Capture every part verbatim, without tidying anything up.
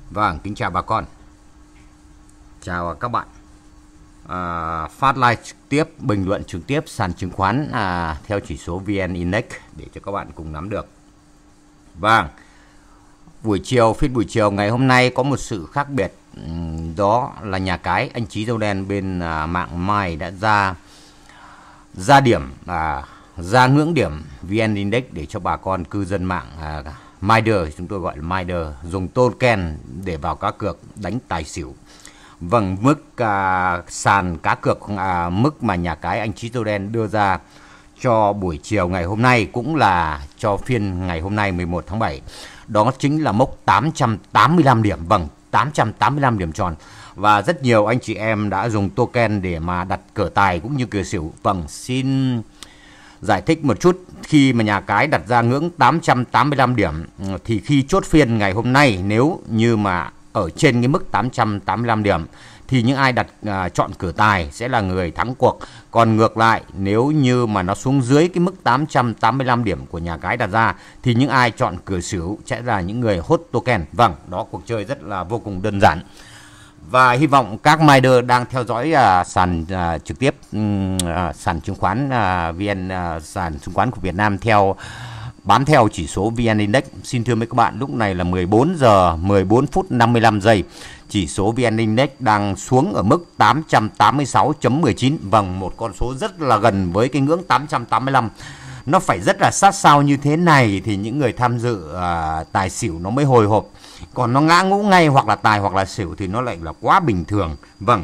Vâng, kính chào bà con. Chào các bạn. À, phát live trực tiếp, bình luận trực tiếp sàn chứng khoán à, theo chỉ số vê en Index để cho các bạn cùng nắm được. Vâng, buổi chiều, phiên buổi chiều ngày hôm nay có một sự khác biệt. Đó là nhà cái anh Chí Dâu Đen bên à, mạng Mai đã ra ra điểm, à, ra ngưỡng điểm vê en Index để cho bà con cư dân mạng à, Mider, chúng tôi gọi là Mider, dùng token để vào cá cược đánh tài xỉu. Vâng, mức à, sàn cá cược à, mức mà nhà cái anh Chí Dâu Đen đưa ra cho buổi chiều ngày hôm nay cũng là cho phiên ngày hôm nay mười một tháng bảy. Đó chính là mốc tám trăm tám mươi lăm điểm, vâng, tám trăm tám mươi lăm điểm tròn. Và rất nhiều anh chị em đã dùng token để mà đặt cờ tài cũng như cờ xỉu. Vâng, xin giải thích một chút. Khi mà nhà cái đặt ra ngưỡng tám trăm tám mươi lăm điểm thì khi chốt phiên ngày hôm nay, nếu như mà ở trên cái mức tám trăm tám mươi lăm điểm thì những ai đặt à, chọn cửa tài sẽ là người thắng cuộc. Còn ngược lại, nếu như mà nó xuống dưới cái mức tám trăm tám mươi lăm điểm của nhà cái đặt ra thì những ai chọn cửa xỉu sẽ là những người hốt token. Vâng, đó, cuộc chơi rất là vô cùng đơn giản. Và hy vọng các mider đang theo dõi à, sàn à, trực tiếp à, sàn chứng khoán à, vê en à, sàn chứng khoán của Việt Nam theo bám theo chỉ số vê en Index. Xin thưa mấy các bạn, lúc này là mười bốn giờ mười bốn phút năm mươi lăm giây. Chỉ số vê en Index đang xuống ở mức tám trăm tám mươi sáu chấm mười chín. Vâng, một con số rất là gần với cái ngưỡng tám trăm tám mươi lăm. Nó phải rất là sát sao như thế này thì những người tham dự à, tài xỉu nó mới hồi hộp. Còn nó ngã ngũ ngay hoặc là tài hoặc là xỉu thì nó lại là quá bình thường. Vâng.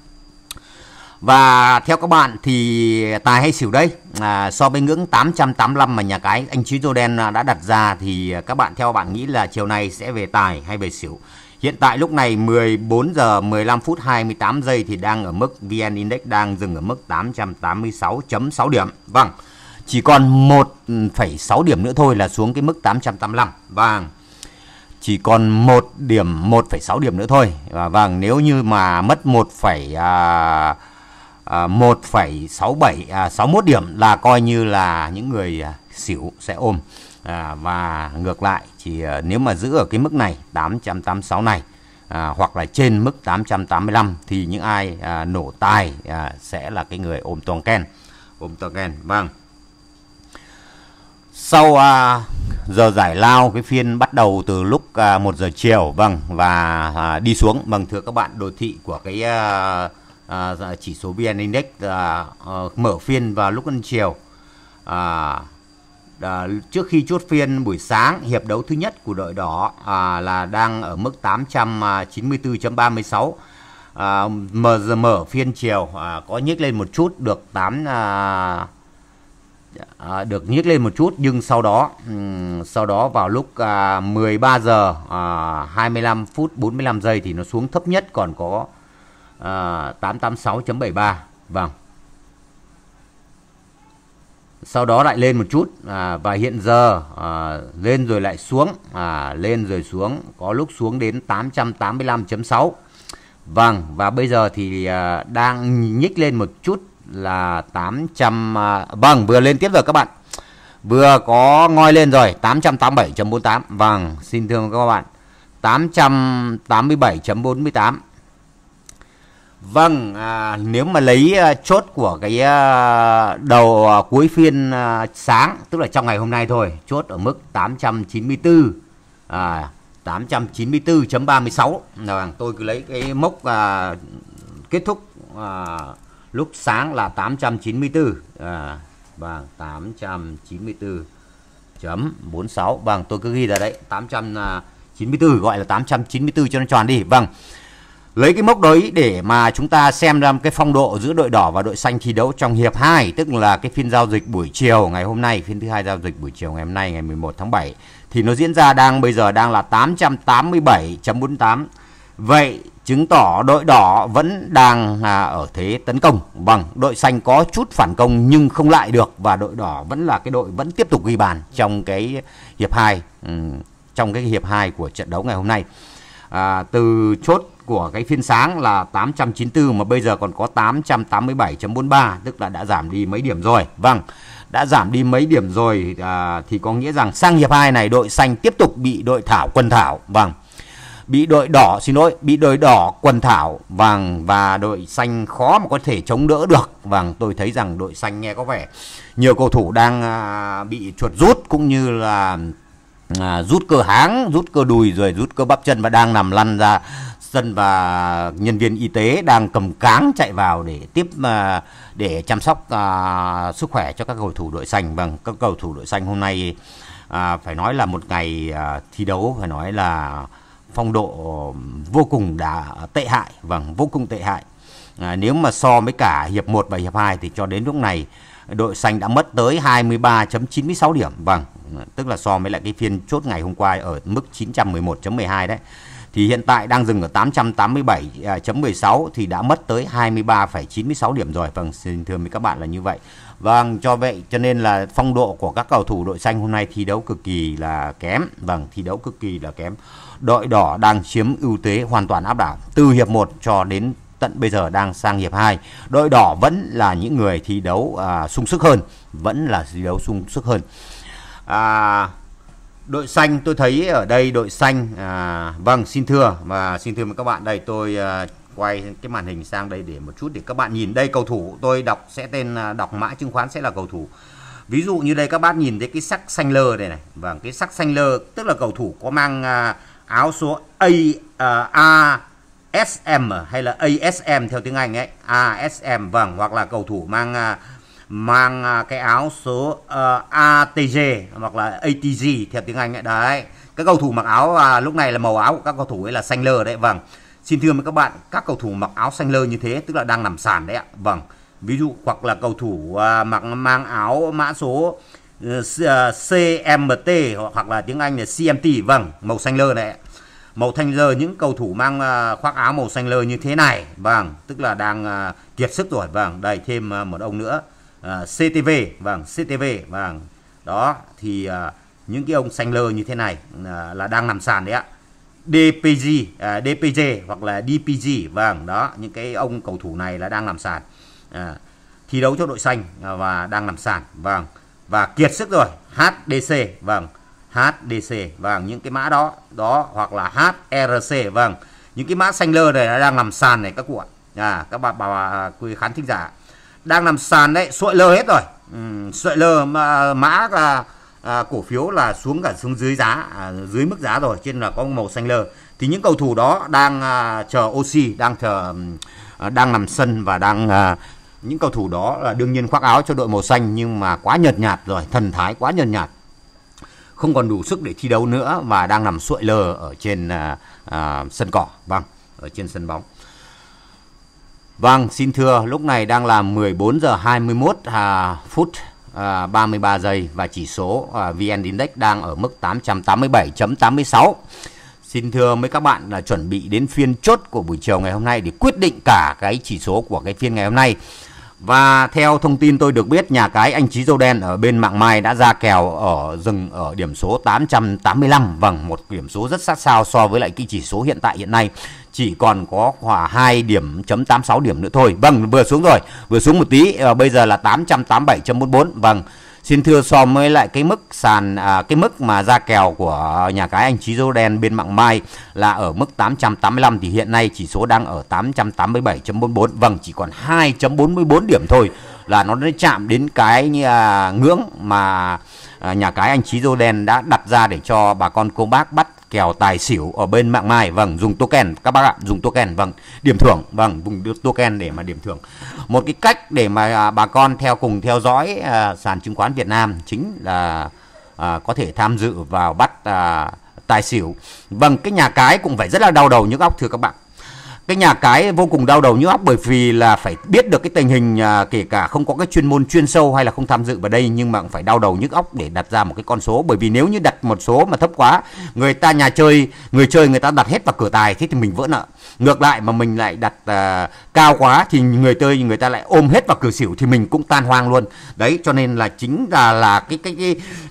Và theo các bạn thì tài hay xỉu đây à, so với ngưỡng tám trăm tám mươi lăm mà nhà cái anh Chí Dâu Đen đã đặt ra thì các bạn theo bạn nghĩ là chiều nay sẽ về tài hay về xỉu? Hiện tại lúc này mười bốn giờ mười lăm phút hai mươi tám giây thì đang ở mức vê en Index đang dừng ở mức tám trăm tám mươi sáu chấm sáu điểm. Vâng, chỉ còn một phẩy sáu điểm nữa thôi là xuống cái mức tám trăm tám mươi lăm. Vâng, chỉ còn một điểm, một phẩy sáu điểm nữa thôi. Và vâng, nếu như mà mất một phẩy sáu bảy à, sáu mốt điểm là coi như là những người à, xỉu sẽ ôm. À, và ngược lại thì à, nếu mà giữ ở cái mức này tám trăm tám mươi sáu này à, hoặc là trên mức tám trăm tám mươi lăm thì những ai à, nổ tài à, sẽ là cái người ôm token, ôm token. Vâng. Sau à, giờ giải lao, cái phiên bắt đầu từ lúc à, một giờ chiều, vâng, và à, đi xuống. Vâng, thưa các bạn, đồ thị của cái à, à, chỉ số vê en Index à, à, mở phiên vào lúc ăn chiều. À, à, trước khi chốt phiên buổi sáng, hiệp đấu thứ nhất của đội đỏ à, là đang ở mức tám trăm chín mươi tư chấm ba mươi sáu. À, mở giờ mở phiên chiều à, có nhích lên một chút, được tám à, À, được nhích lên một chút, nhưng sau đó um, sau đó vào lúc à, mười ba giờ à, hai mươi lăm phút bốn mươi lăm giây thì nó xuống thấp nhất còn có à, tám trăm tám mươi sáu chấm bảy mươi ba. Vâng. Sau đó lại lên một chút à, và hiện giờ à, lên rồi lại xuống, à, lên rồi xuống, có lúc xuống đến tám trăm tám mươi lăm chấm sáu. Vâng, và bây giờ thì à, đang nhích lên một chút là tám trăm, à, vâng, vừa lên tiếp rồi các bạn, vừa có ngoi lên rồi, tám trăm tám mươi bảy chấm bốn mươi tám. Vâng, xin thưa các bạn, tám trăm tám mươi bảy chấm bốn mươi tám. Vâng, à, nếu mà lấy à, chốt của cái à, đầu à, cuối phiên à, sáng, tức là trong ngày hôm nay thôi, chốt ở mức tám trăm chín mươi tư, à, tám trăm chín mươi tư chấm ba mươi sáu. Vâng, tôi cứ lấy cái mốc à, kết thúc à, lúc sáng là tám trăm chín mươi tư, à, vâng, tám trăm chín mươi tư chấm bốn mươi sáu. Vâng, tôi cứ ghi ra đấy, tám trăm chín mươi tư, gọi là tám trăm chín mươi tư cho nó tròn đi. Vâng, lấy cái mốc đấy để mà chúng ta xem ra cái phong độ giữa đội đỏ và đội xanh thi đấu trong hiệp hai, tức là cái phiên giao dịch buổi chiều ngày hôm nay, phiên thứ hai giao dịch buổi chiều ngày hôm nay ngày mười một tháng bảy thì nó diễn ra đang bây giờ đang là tám trăm tám mươi bảy chấm bốn mươi tám. Vậy chứng tỏ đội đỏ vẫn đang à, ở thế tấn công. Vâng, đội xanh có chút phản công nhưng không lại được, và đội đỏ vẫn là cái đội vẫn tiếp tục ghi bàn trong cái hiệp hai, um, trong cái hiệp hai của trận đấu ngày hôm nay. À, từ chốt của cái phiên sáng là tám trăm chín mươi tư mà bây giờ còn có tám trăm tám mươi bảy chấm bốn mươi ba, tức là đã giảm đi mấy điểm rồi. Vâng, đã giảm đi mấy điểm rồi à, thì có nghĩa rằng sang hiệp hai này đội xanh tiếp tục bị đội thảo quần thảo. Vâng. bị đội đỏ xin lỗi bị đội đỏ quần thảo vàng và đội xanh khó mà có thể chống đỡ được. Vâng, tôi thấy rằng đội xanh nghe có vẻ nhiều cầu thủ đang à, bị chuột rút cũng như là à, rút cơ háng, rút cơ đùi rồi rút cơ bắp chân và đang nằm lăn ra sân, và nhân viên y tế đang cầm cáng chạy vào để tiếp à, để chăm sóc à, sức khỏe cho các cầu thủ đội xanh. Vâng, các cầu thủ đội xanh hôm nay à, phải nói là một ngày à, thi đấu phải nói là phong độ vô cùng đã tệ hại. Vâng, vô cùng tệ hại. À, nếu mà so với cả hiệp một và hiệp hai thì cho đến lúc này đội xanh đã mất tới hai mươi ba phẩy chín mươi sáu điểm. Vâng, tức là so với lại cái phiên chốt ngày hôm qua ở mức chín trăm mười một phẩy mười hai đấy, thì hiện tại đang dừng ở tám trăm tám mươi bảy phẩy mười sáu thì đã mất tới hai mươi ba phẩy chín mươi sáu điểm rồi. Vâng, xin thưa với các bạn là như vậy. Vâng, cho vậy cho nên là phong độ của các cầu thủ đội xanh hôm nay thi đấu cực kỳ là kém. Vâng, thi đấu cực kỳ là kém. Đội đỏ đang chiếm ưu thế hoàn toàn áp đảo từ hiệp một cho đến tận bây giờ đang sang hiệp hai. Đội đỏ vẫn là những người thi đấu à, sung sức hơn, vẫn là thi đấu sung sức hơn. À, đội xanh tôi thấy ở đây đội xanh à, vâng, xin thưa và xin thưa với các bạn, đây tôi à, quay cái màn hình sang đây để một chút để các bạn nhìn đây cầu thủ tôi đọc sẽ tên đọc mã chứng khoán sẽ là cầu thủ. Ví dụ như đây các bác nhìn thấy cái sắc xanh lơ đây này. Vâng, cái sắc xanh lơ tức là cầu thủ có mang à, áo số A uh, A S M hay là A S M theo tiếng Anh ấy, A S M. Vâng, hoặc là cầu thủ mang uh, mang uh, cái áo số uh, A T G hoặc là A T G theo tiếng Anh ấy. Đấy, các cầu thủ mặc áo uh, lúc này là màu áo của các cầu thủ ấy là xanh lơ đấy. Vâng, xin thưa với các bạn, các cầu thủ mặc áo xanh lơ như thế tức là đang nằm sàn đấy ạ. Vâng, ví dụ hoặc là cầu thủ uh, mặc mang áo mã số uh, C M T hoặc là tiếng Anh là C M T. Vâng, màu xanh lơ này, màu xanh lơ, những cầu thủ mang uh, khoác áo màu xanh lơ như thế này, vâng, tức là đang uh, kiệt sức rồi. Vâng, đây thêm uh, một ông nữa, uh, C T V, vâng, C T V, vâng, đó thì uh, những cái ông xanh lơ như thế này uh, là đang nằm sàn đấy ạ. D P G, uh, D P J hoặc là D P G, vâng, đó, những cái ông cầu thủ này là đang nằm sàn, uh, thi đấu cho đội xanh uh, và đang nằm sàn, vâng, và kiệt sức rồi. H D C, vâng, H D C, vâng, những cái mã đó đó hoặc là H R C, vâng, những cái mã xanh lơ này nó đang nằm sàn này các cụ ạ. À, các bà bà quý khán thính giả đang nằm sàn đấy, sợi lơ hết rồi. Ừ, sợi lơ mà, mã là à, cổ phiếu là xuống cả xuống dưới giá, à, dưới mức giá rồi, trên là có màu xanh lơ. Thì những cầu thủ đó đang à, chờ oxy, đang chờ à, đang nằm sân và đang à, những cầu thủ đó là đương nhiên khoác áo cho đội màu xanh nhưng mà quá nhợt nhạt rồi, thần thái quá nhợt nhạt, không còn đủ sức để thi đấu nữa và đang nằm suội lơ ở trên à, à, sân cỏ, vâng, ở trên sân bóng. Vâng, xin thưa, lúc này đang là mười bốn giờ hai mươi mốt à, phút à, ba mươi ba giây và chỉ số à, vê en Index đang ở mức tám trăm tám mươi bảy phẩy tám mươi sáu. Xin thưa mấy các bạn là chuẩn bị đến phiên chốt của buổi chiều ngày hôm nay để quyết định cả cái chỉ số của cái phiên ngày hôm nay. Và theo thông tin tôi được biết, nhà cái anh Chí Dâu Đen ở bên Mạng Mai đã ra kèo ở dừng ở điểm số tám trăm tám mươi lăm. Vâng, một điểm số rất sát sao so với lại cái chỉ số hiện tại hiện nay. Chỉ còn có khoảng hai điểm chấm tám mươi sáu điểm nữa thôi. Vâng, vừa xuống rồi, vừa xuống một tí, à, bây giờ là tám trăm tám mươi bảy phẩy bốn mươi bốn. Vâng, xin thưa so với lại cái mức sàn à, cái mức mà ra kèo của nhà cái anh Chí Dâu Đen bên Mạng Mai là ở mức tám trăm tám mươi lăm thì hiện nay chỉ số đang ở tám trăm tám mươi bảy phẩy bốn mươi bốn. Vâng, chỉ còn hai phẩy bốn mươi bốn điểm thôi là nó đã chạm đến cái à, ngưỡng mà à, nhà cái anh Chí Dâu Đen đã đặt ra để cho bà con cô bác bắt kèo tài xỉu ở bên Mạng Mai. Vâng, dùng token các bác ạ, dùng token, vâng, điểm thưởng, vâng, dùng token để mà điểm thưởng. Một cái cách để mà à, bà con theo cùng theo dõi à, sàn chứng khoán Việt Nam chính là à, có thể tham dự vào bắt à, tài xỉu. Vâng, cái nhà cái cũng phải rất là đau đầu nhức óc thưa các bạn. Cái nhà cái vô cùng đau đầu nhức óc bởi vì là phải biết được cái tình hình à, kể cả không có cái chuyên môn chuyên sâu hay là không tham dự vào đây, nhưng mà cũng phải đau đầu nhức óc để đặt ra một cái con số. Bởi vì nếu như đặt một số mà thấp quá, người ta nhà chơi, người chơi người ta đặt hết vào cửa tài, thế thì mình vỡ nợ. Ngược lại mà mình lại đặt à, cao quá thì người chơi người ta lại ôm hết vào cửa xỉu thì mình cũng tan hoang luôn. Đấy, cho nên là chính là là cái cái cái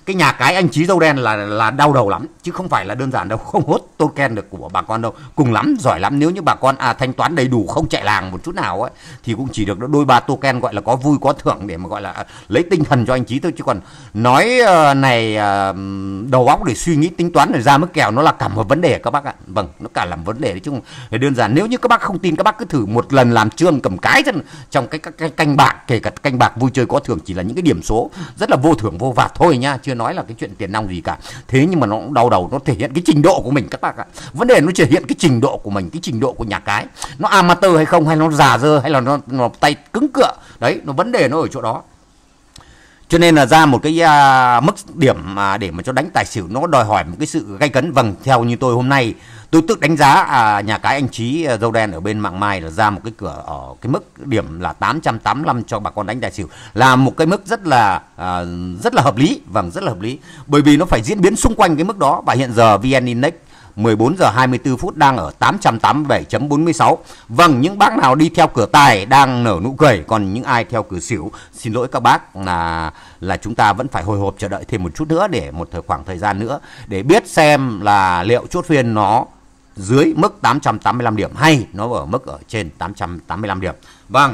cái nhà cái anh Chí Dâu Đen là là đau đầu lắm, chứ không phải là đơn giản đâu, không hốt token được của bà con đâu. Cùng lắm, giỏi lắm, nếu như bà con à, thanh toán đầy đủ, không chạy làng một chút nào ấy, thì cũng chỉ được đôi ba token, gọi là có vui có thưởng để mà gọi là lấy tinh thần cho anh Chí thôi. Chứ còn nói uh, này uh, đầu óc để suy nghĩ tính toán để ra mức kèo, nó là cả một vấn đề các bác ạ. Vâng, nó cả làm vấn đề đấy chứ không phải đơn giản. Nếu như các bác không tin, các bác cứ thử một lần làm trương cầm cái trong, trong cái, cái, cái canh bạc, kể cả canh bạc vui chơi có thưởng, chỉ là những cái điểm số rất là vô thưởng vô phạt thôi nha, chưa nói là cái chuyện tiền nong gì cả. Thế nhưng mà nó cũng đau đầu, nó thể hiện cái trình độ của mình các bác ạ. Vấn đề nó thể hiện cái trình độ của mình, cái trình độ của nhà cái, nó amateur hay không, hay nó già dơ, hay là nó, nó tay cứng cựa đấy, nó vấn đề nó ở chỗ đó. Cho nên là ra một cái uh, mức điểm mà để mà cho đánh tài xỉu nó đòi hỏi một cái sự gay cấn. Vâng, theo như tôi hôm nay tôi tự đánh giá à, nhà cái anh Chí uh, Dâu Đen ở bên Mạng Mai là ra một cái cửa ở cái mức điểm là tám trăm tám mươi lăm cho bà con đánh tài xỉu, là một cái mức rất là uh, rất là hợp lý. Vâng, rất là hợp lý, bởi vì nó phải diễn biến xung quanh cái mức đó. Và hiện giờ vê en Index mười bốn giờ hai mươi tư phút đang ở tám trăm tám mươi bảy chấm bốn mươi sáu. Vâng, những bác nào đi theo cửa tài đang nở nụ cười, còn những ai theo cửa xỉu, xin lỗi các bác, là là chúng ta vẫn phải hồi hộp chờ đợi thêm một chút nữa, để một thời khoảng thời gian nữa để biết xem là liệu chốt phiên nó dưới mức tám trăm tám mươi lăm điểm hay nó ở mức ở trên tám trăm tám mươi lăm điểm. Vâng.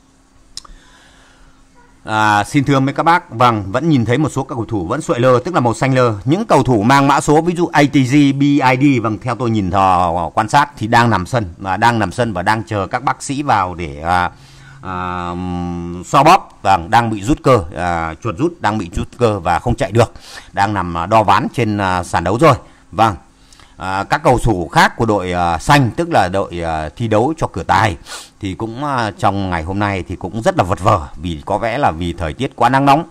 À, xin thưa mấy các bác, vâng, vẫn nhìn thấy một số các cầu thủ vẫn xuội lơ, tức là màu xanh lơ. Những cầu thủ mang mã số ví dụ a tê giê, bê i đê, vâng, theo tôi nhìn thò quan sát thì đang nằm sân và đang nằm sân và đang chờ các bác sĩ vào để à, à, xoa bóp. Vâng, đang bị rút cơ, à, chuột rút, đang bị rút cơ và không chạy được, đang nằm đo ván trên à, sàn đấu rồi. Vâng. À, các cầu thủ khác của đội uh, xanh, tức là đội uh, thi đấu cho cửa tài, thì cũng uh, trong ngày hôm nay thì cũng rất là vật vờ, vì có vẻ là vì thời tiết quá nắng nóng.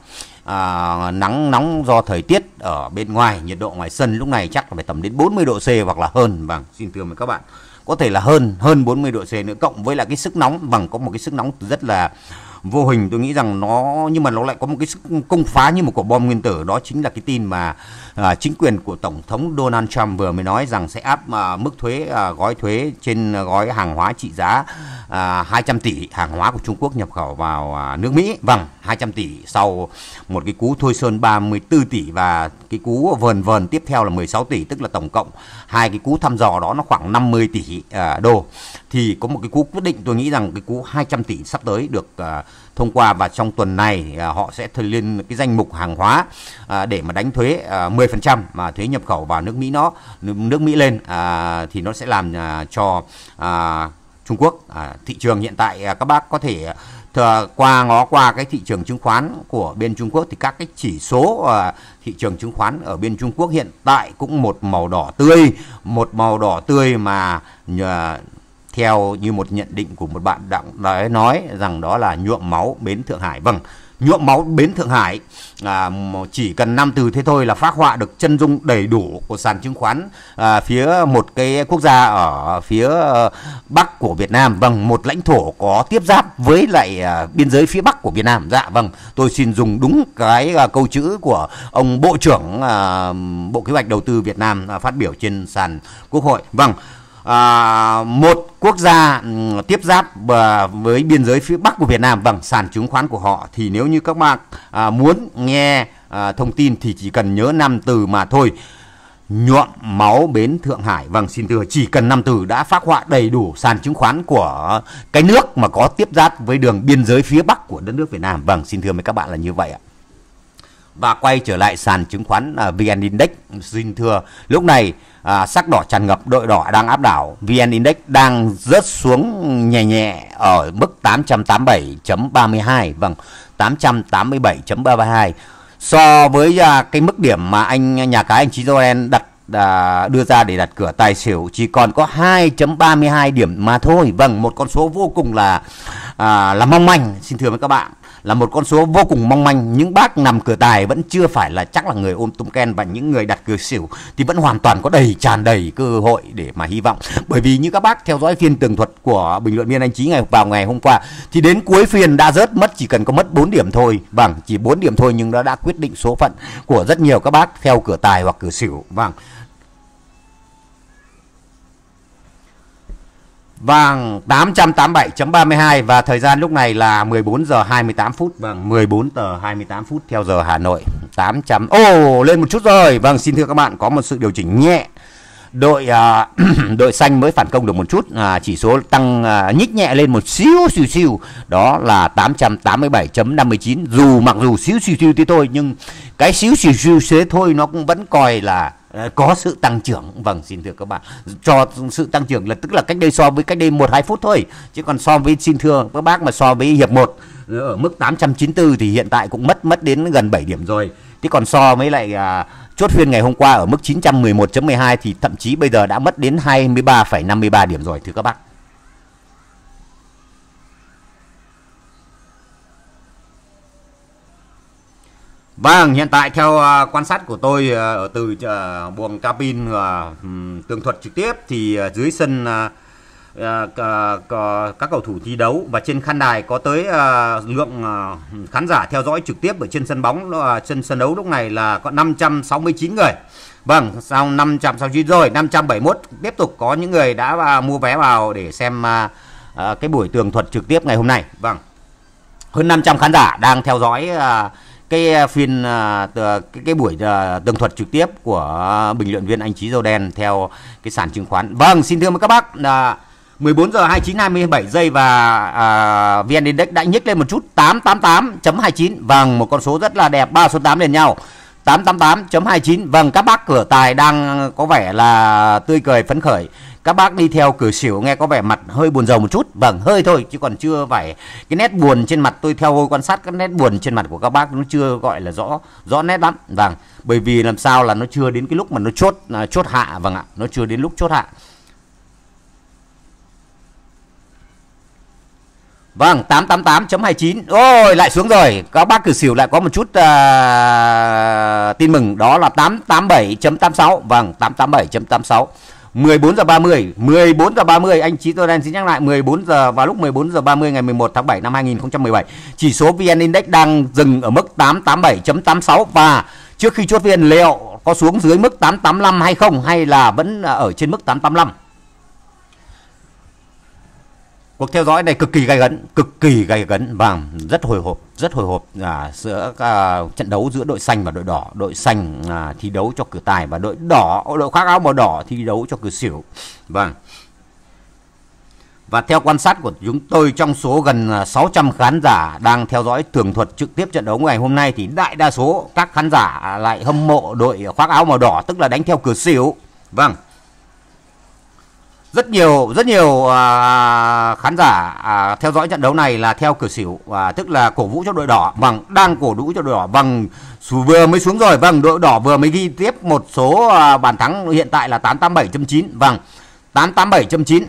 À, nắng nóng do thời tiết ở bên ngoài, nhiệt độ ngoài sân lúc này chắc là phải tầm đến bốn mươi độ C hoặc là hơn. Vâng, xin thưa với các bạn, có thể là hơn hơn bốn mươi độ C nữa, cộng với lại cái sức nóng. Vâng, có một cái sức nóng rất là vô hình, tôi nghĩ rằng nó, nhưng mà nó lại có một cái sức công phá như một quả bom nguyên tử. Đó chính là cái tin mà à, chính quyền của Tổng thống Donald Trump vừa mới nói rằng sẽ áp à, mức thuế, à, gói thuế trên gói hàng hóa trị giá à, hai trăm tỷ, hàng hóa của Trung Quốc nhập khẩu vào à, nước Mỹ. Vâng, hai trăm tỷ sau một cái cú thôi sơn ba mươi tư tỷ và cái cú vờn vờn tiếp theo là mười sáu tỷ, tức là tổng cộng hai cái cú thăm dò đó nó khoảng năm mươi tỷ à, đô. Thì có một cái cú quyết định, tôi nghĩ rằng cái cú hai trăm tỷ sắp tới được à, thông qua, và trong tuần này à, họ sẽ thời lên cái danh mục hàng hóa à, để mà đánh thuế à, mười phần trăm mà thuế nhập khẩu vào nước Mỹ, nó nước Mỹ lên à, thì nó sẽ làm à, cho à, Trung Quốc à, thị trường hiện tại à, các bác có thể thừa, qua ngó qua cái thị trường chứng khoán của bên Trung Quốc thì các cái chỉ số à, thị trường chứng khoán ở bên Trung Quốc hiện tại cũng một màu đỏ tươi, một màu đỏ tươi mà nhờ, theo như một nhận định của một bạn đã nói rằng đó là nhuộm máu bến Thượng Hải. Vâng, nhuộm máu bến Thượng Hải, à, chỉ cần năm từ thế thôi là phác họa được chân dung đầy đủ của sàn chứng khoán à, phía một cái quốc gia ở phía uh, bắc của Việt Nam. Vâng, một lãnh thổ có tiếp giáp với lại uh, biên giới phía bắc của Việt Nam. Dạ vâng, tôi xin dùng đúng cái uh, câu chữ của ông Bộ trưởng uh, Bộ Kế hoạch Đầu tư Việt Nam uh, phát biểu trên sàn Quốc hội. Vâng. À, một quốc gia um, tiếp giáp uh, với biên giới phía bắc của Việt Nam. Vâng, sàn chứng khoán của họ thì nếu như các bạn uh, muốn nghe uh, thông tin thì chỉ cần nhớ năm từ mà thôi: nhuộm máu bến Thượng Hải. Vâng, xin thưa, chỉ cần năm từ đã phác họa đầy đủ sàn chứng khoán của cái nước mà có tiếp giáp với đường biên giới phía bắc của đất nước Việt Nam. Vâng, xin thưa với các bạn là như vậy ạ. Và quay trở lại sàn chứng khoán uh, vê en Index, xin thưa, lúc này à, sắc đỏ tràn ngập, đội đỏ đang áp đảo. vê en Index đang rớt xuống nhẹ nhẹ ở mức tám trăm tám mươi bảy chấm ba mươi hai. Vâng, tám trăm tám mươi bảy chấm ba mươi hai. So với à, cái mức điểm mà anh nhà cái anh Chí Dâu Đen đặt à, đưa ra để đặt cửa tài xỉu chỉ còn có hai chấm ba mươi hai điểm mà thôi. Vâng, một con số vô cùng là à, là mong manh, xin thưa với các bạn, là một con số vô cùng mong manh. Những bác nằm cửa tài vẫn chưa phải là chắc là người ôm tung ken, và những người đặt cửa xỉu thì vẫn hoàn toàn có đầy tràn đầy cơ hội để mà hy vọng. Bởi vì như các bác theo dõi phiên tường thuật của bình luận viên anh Chí ngày vào ngày hôm qua thì đến cuối phiên đã rớt mất, chỉ cần có mất bốn điểm thôi. Vâng, chỉ bốn điểm thôi nhưng nó đã quyết định số phận của rất nhiều các bác theo cửa tài hoặc cửa xỉu. Vâng. Vâng, tám trăm tám mươi bảy chấm ba mươi hai và thời gian lúc này là mười bốn giờ hai mươi tám phút. Vâng, mười bốn giờ hai mươi tám phút theo giờ Hà Nội. tám trăm. Ồ, oh, lên một chút rồi. Vâng, xin thưa các bạn, có một sự điều chỉnh nhẹ. Đội uh, đội xanh mới phản công được một chút, à, chỉ số tăng uh, nhích nhẹ lên một xíu xíu xíu, đó là tám trăm tám mươi bảy chấm năm mươi chín. Dù mặc dù xíu xíu xíu thế thôi, nhưng cái xíu xíu xíu thế thôi nó cũng vẫn coi là uh, có sự tăng trưởng. Vâng, xin thưa các bạn, cho sự tăng trưởng là tức là cách đây so với cách đây một hai phút thôi, chứ còn so với xin thưa các bác mà so với hiệp một ở mức tám trăm chín mươi tư thì hiện tại cũng mất mất đến gần bảy điểm rồi. Thế còn so với lại uh, chốt phiên ngày hôm qua ở mức chín trăm mười một chấm mười hai thì thậm chí bây giờ đã mất đến hai mươi ba phẩy năm mươi ba điểm rồi thưa các bác. Vâng, hiện tại theo uh, quan sát của tôi ở uh, từ uh, buồng cabin uh, tường thuật trực tiếp thì uh, dưới sân uh, uh, uh, các cầu thủ thi đấu và trên khán đài có tới uh, lượng uh, khán giả theo dõi trực tiếp ở trên sân bóng uh, trên sân đấu lúc này là có năm trăm sáu mươi chín người. Vâng, sau năm trăm sáu mươi chín rồi, năm trăm bảy mươi mốt tiếp tục có những người đã uh, mua vé vào để xem uh, uh, cái buổi tường thuật trực tiếp ngày hôm nay. Vâng, hơn năm trăm khán giả đang theo dõi uh, cái phiên uh, cái, cái buổi uh, tường thuật trực tiếp của uh, bình luận viên anh Chí Dâu Đen theo cái sàn chứng khoán. Vâng, xin thưa các bác, uh, mười bốn giờ hai mươi chín hai mươi bảy giây và uh, vê en Index đã nhích lên một chút, tám trăm tám mươi tám chấm hai mươi chín. Vâng, một con số rất là đẹp, ba số tám liền nhau, tám trăm tám mươi tám chấm hai mươi chín. Vâng, các bác cửa tài đang có vẻ là tươi cười phấn khởi. Các bác đi theo cửa xỉu nghe có vẻ mặt hơi buồn rầu một chút. Vâng, hơi thôi chứ còn chưa phải cái nét buồn trên mặt. Tôi theo quan sát các nét buồn trên mặt của các bác nó chưa gọi là rõ rõ nét lắm. Vâng, bởi vì làm sao là nó chưa đến cái lúc mà nó chốt chốt hạ. Vâng ạ, nó chưa đến lúc chốt hạ. Vâng, tám trăm tám mươi tám chấm hai mươi chín. Ôi, lại xuống rồi. Các bác cửa xỉu lại có một chút uh, tin mừng, đó là tám trăm tám mươi bảy chấm tám mươi sáu. Vâng, tám trăm tám mươi bảy chấm tám mươi sáu. mười bốn giờ ba mươi, mười bốn giờ ba mươi, anh Chí Tôi đang xin nhắc lại, mười bốn giờ vào lúc mười bốn giờ ba mươi ngày mười một tháng bảy năm hai nghìn không trăm mười bảy, chỉ số vê en Index đang dừng ở mức tám trăm tám mươi bảy chấm tám mươi sáu và trước khi chốt phiên liệu có xuống dưới mức tám trăm tám mươi lăm hay không, hay là vẫn ở trên mức tám trăm tám mươi lăm. Cuộc theo dõi này cực kỳ gay cấn, cực kỳ gay cấn và rất hồi hộp, rất hồi hộp à, giữa à, trận đấu giữa đội xanh và đội đỏ. Đội xanh à, thi đấu cho cửa tài và đội đỏ, đội khoác áo màu đỏ thi đấu cho cửa xỉu. Vâng. Và theo quan sát của chúng tôi, trong số gần sáu trăm khán giả đang theo dõi tường thuật trực tiếp trận đấu ngày hôm nay thì đại đa số các khán giả lại hâm mộ đội khoác áo màu đỏ, tức là đánh theo cửa xỉu. Vâng. Rất nhiều rất nhiều uh, khán giả uh, theo dõi trận đấu này là theo cửa xỉu, uh, tức là cổ vũ cho đội đỏ. Vâng, đang cổ vũ cho đội đỏ. Vâng, vừa mới xuống rồi. Vâng, đội đỏ vừa mới ghi tiếp một số uh, bàn thắng, hiện tại là tám trăm tám mươi bảy chấm chín. Vâng, tám trăm tám mươi bảy chấm chín.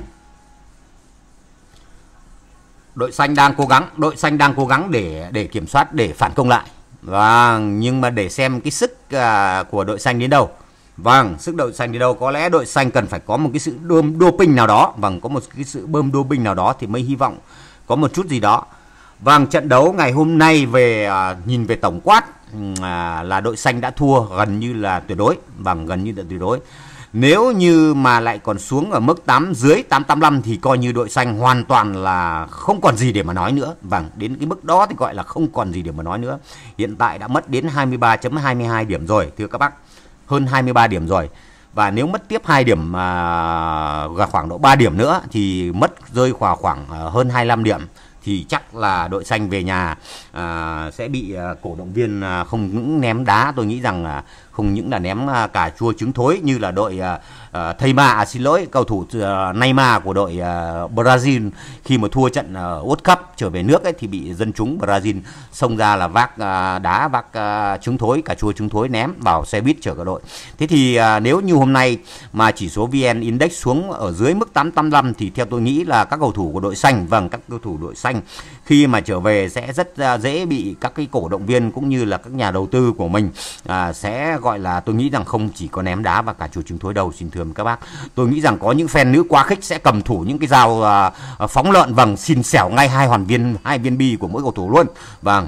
Đội xanh đang cố gắng, đội xanh đang cố gắng để để kiểm soát, để phản công lại. Vâng, nhưng mà để xem cái sức uh, của đội xanh đến đâu. Vâng, sức đội xanh đi đâu, có lẽ đội xanh cần phải có một cái sự bơm doping nào đó. Vâng, có một cái sự bơm doping nào đó thì mới hy vọng có một chút gì đó. Vâng, trận đấu ngày hôm nay về à, nhìn về tổng quát à, là đội xanh đã thua gần như là tuyệt đối. Vâng, gần như là tuyệt đối. Nếu như mà lại còn xuống ở mức tám dưới tám trăm tám mươi lăm thì coi như đội xanh hoàn toàn là không còn gì để mà nói nữa. Vâng, đến cái mức đó thì gọi là không còn gì để mà nói nữa. Hiện tại đã mất đến hai mươi ba chấm hai mươi hai điểm rồi thưa các bác. Hơn hai mươi ba điểm rồi. Và nếu mất tiếp hai điểm à, khoảng độ ba điểm nữa thì mất rơi khoảng khoảng hơn hai mươi lăm điểm thì chắc là đội xanh về nhà à, sẽ bị à, cổ động viên à, không những ném đá, tôi nghĩ rằng là không những là ném à, cà chua trứng thối như là đội à, à, thầy ma à, xin lỗi cầu thủ à, Neymar của đội à, Brazil khi mà thua trận à, World Cup trở về nước ấy, thì bị dân chúng Brazil xông ra là vác à, đá, vác à, trứng thối, cà chua trứng thối ném vào xe buýt chở cả đội. Thế thì à, nếu như hôm nay mà chỉ số vê en Index xuống ở dưới mức tám trăm tám mươi lăm thì theo tôi nghĩ là các cầu thủ của đội xanh, vâng các cầu thủ đội xanh khi mà trở về sẽ rất dễ bị các cái cổ động viên cũng như là các nhà đầu tư của mình à, sẽ gọi là, tôi nghĩ rằng không chỉ có ném đá và cả chua trứng thối đâu, xin thưa các bác. Tôi nghĩ rằng có những fan nữ quá khích sẽ cầm thủ những cái dao à, phóng lợn, vâng, xin xẻo ngay hai hoàn viên hai viên bi của mỗi cầu thủ luôn. Vâng.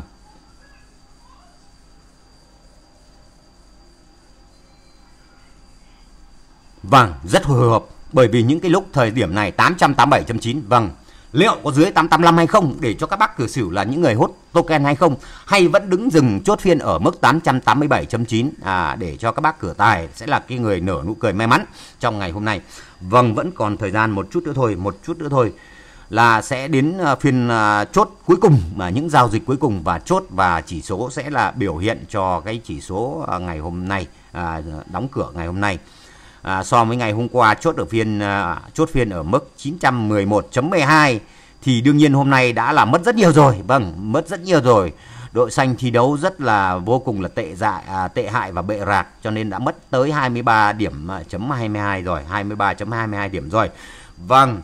Vâng, rất hồi hộp, Bởi vì những cái lúc thời điểm này tám trăm tám mươi bảy chấm chín, vâng, liệu có dưới tám trăm tám mươi lăm hay không để cho các bác cửa xỉu là những người hốt token hay không, hay vẫn đứng dừng chốt phiên ở mức tám trăm tám mươi bảy chấm chín à, để cho các bác cửa tài sẽ là cái người nở nụ cười may mắn trong ngày hôm nay. Vâng, vẫn còn thời gian một chút nữa thôi, một chút nữa thôi là sẽ đến phiên chốt cuối cùng, mà những giao dịch cuối cùng và chốt, và chỉ số sẽ là biểu hiện cho cái chỉ số ngày hôm nay, à, đóng cửa ngày hôm nay. À, so với ngày hôm qua chốt ở phiên à, chốt phiên ở mức chín trăm mười một chấm mười hai thì đương nhiên hôm nay đã là mất rất nhiều rồi. Vâng, mất rất nhiều rồi. Đội xanh thi đấu rất là vô cùng là tệ dại, à, tệ hại và bệ rạc, cho nên đã mất tới hai mươi ba điểm chấm hai mươi hai rồi, hai mươi ba chấm hai mươi hai điểm rồi. Vâng.